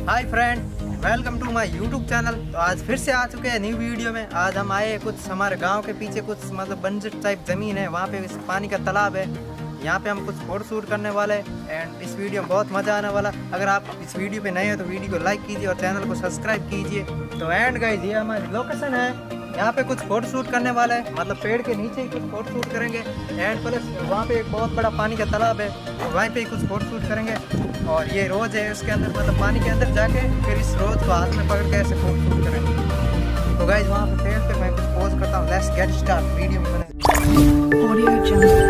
Hi friend, welcome to my YouTube channel. तो आज फिर से आ चुके हैं न्यू वीडियो में। आज हम आए कुछ हमारे गांव के पीछे कुछ मतलब बंजर टाइप ज़मीन है, वहाँ पे पानी का तालाब है। यहाँ पे हम कुछ फोटो शूट करने वाले एंड इस वीडियो में बहुत मज़ा आने वाला। अगर आप इस वीडियो पे नए हैं तो वीडियो को लाइक कीजिए और चैनल को सब्सक्राइब कीजिए। तो एंड गाइस, ये हमारी लोकेशन है। यहाँ पे कुछ फोटो शूट करने वाला है, मतलब पेड़ के नीचे ही कुछ फोटो शूट करेंगे। एंड प्लस वहाँ पे एक बहुत बड़ा पानी का तालाब है, तो वहीं पे ही कुछ फोटो शूट करेंगे। और ये रोज है, उसके अंदर मतलब पानी के अंदर जाके फिर इस रोज को हाथ में पकड़ के ऐसे फोटो शूट करेंगे। तो गाइस, वहाँ पे पेड़ पे मैं कुछ पोज करता हूँ। लेट्स गेट स्टार्ट, वीडियो में बने। Audio jump.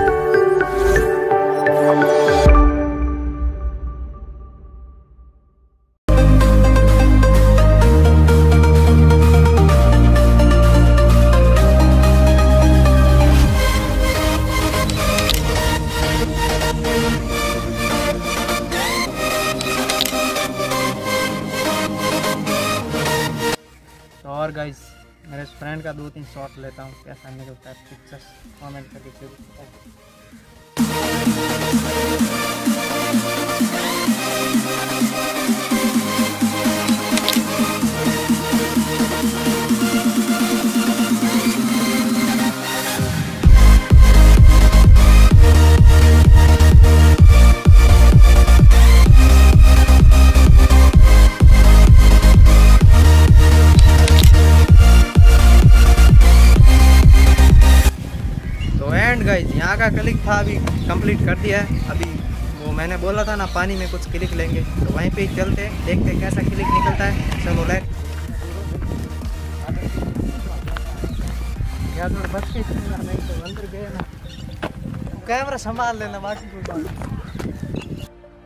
और गाइस, मेरे फ्रेंड का 2-3 शॉट लेता हूँ, कैसा निकलता है पिक्चर्स कमेंट करके जरूर बताएं। गाइस, यहाँ का क्लिक था अभी कंप्लीट कर दिया है। अभी वो मैंने बोला था ना, पानी में कुछ क्लिक लेंगे, तो वहीं पे ही चलते हैं, देखते हैं कैसा क्लिक निकलता है। चलो लेट। नहीं तो अंदर गए ना, कैमरा संभाल लेना बाकी को।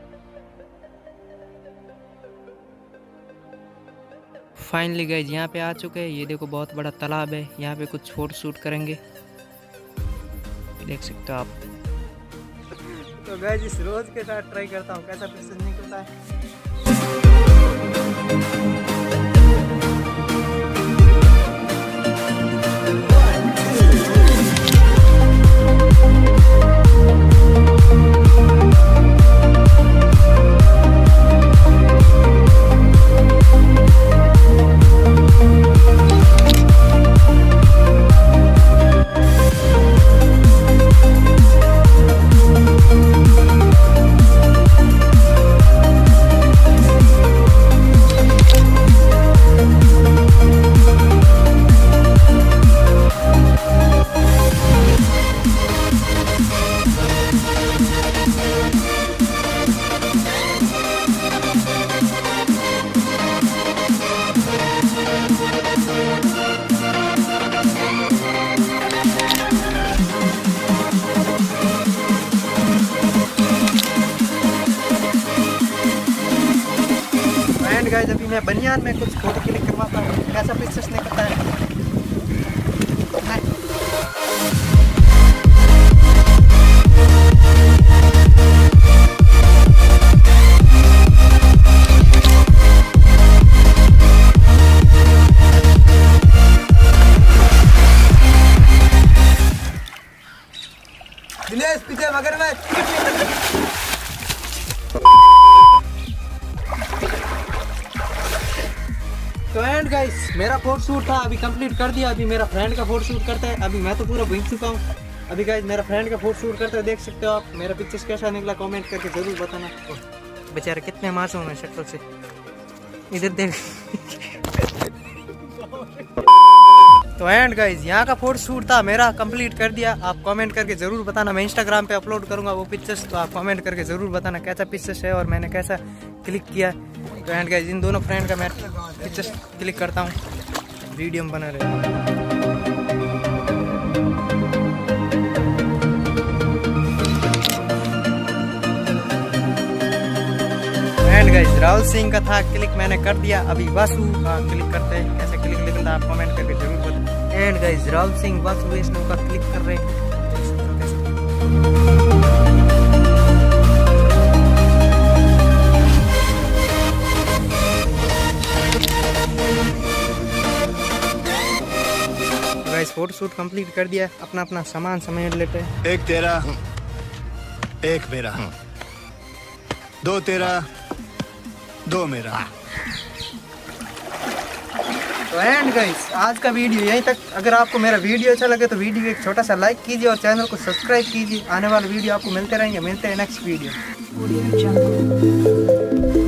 फाइनली गाइस, यहाँ पे आ चुके हैं। ये देखो बहुत बड़ा तालाब है, यहाँ पे कुछ फोटो शूट करेंगे, देख सकते हो आप। तो गाइस, इस रोज के साथ ट्राई करता हूँ कैसा पिक्चर निकलता है। गाइस, अभी मैं बनियान में कुछ फोटो क्लिक करवाता हूँ, कैसा पिक्चर्स निकलता है। दिनेश पीछे मगरमच्छ। तो एंड गाइस, मेरा फोटो शूट था अभी कंप्लीट कर दिया। अभी मेरा फ्रेंड का फोटो शूट करता है। अभी मैं तो पूरा भीग चुका हूँ। अभी गाइस, मेरा फ्रेंड का फोटो शूट करता है, देख सकते हो आप। मेरा पिक्चर्स कैसा निकला कमेंट करके जरूर बताना। बेचारे कितने मासूम हैं शक्ल से, इधर देख। तो एंड गाइस, यहाँ का फोटो शूट था मेरा कंप्लीट कर दिया। आप कमेंट करके जरूर बताना, मैं इंस्टाग्राम पे अपलोड करूँगा वो पिक्चर्स, तो आप कमेंट करके जरूर बताना कैसा पिक्चर्स है और मैंने कैसा क्लिक किया। तो एंड गाइस, इन दोनों फ्रेंड का मैं पिक्चर्स क्लिक करता हूँ, वीडियो में बना रहे। एंड गाइस, राहुल सिंह का था क्लिक, मैंने कर दिया। अभी वासु का क्लिक करते हैं, कैसे क्लिक निकलता है आप कमेंट करके जरूर बताएं। एंड गाइस, राहुल सिंह वासु वैष्णव का क्लिक कर रहे हैं। गाइस, फोटो शूट कंप्लीट कर दिया। अपना अपना सामान समेट लेते हैं। एक तेरा, एक मेरा, दो तेरा, दो मेरा। तो एंड गाइस आज का वीडियो यहीं तक। अगर आपको मेरा वीडियो अच्छा लगे तो वीडियो एक छोटा सा लाइक कीजिए और चैनल को सब्सक्राइब कीजिए। आने वाले वीडियो आपको मिलते रहेंगे। मिलते हैं नेक्स्ट वीडियो।